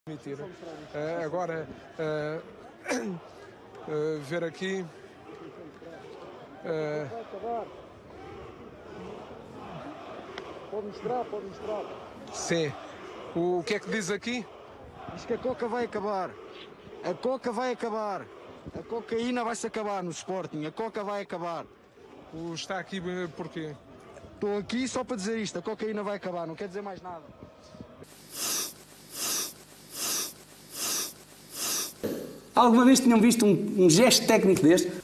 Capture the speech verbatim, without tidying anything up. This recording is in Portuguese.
Uh, agora uh, uh, ver aqui uh... pode mostrar, pode mostrar. Sim. O, o que é que diz aqui? Diz que a coca vai acabar. A coca vai acabar. A cocaína vai se acabar no Sporting. A coca vai acabar. O, está aqui porquê? Estou aqui só para dizer isto. A cocaína vai acabar. Não quer dizer mais nada. Alguma vez tinham visto um, um gesto técnico deste?